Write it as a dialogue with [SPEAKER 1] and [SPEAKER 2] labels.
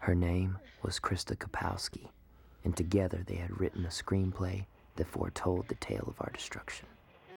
[SPEAKER 1] Her name was Krista Kapowski, and together they had written a screenplay that foretold the tale of our destruction.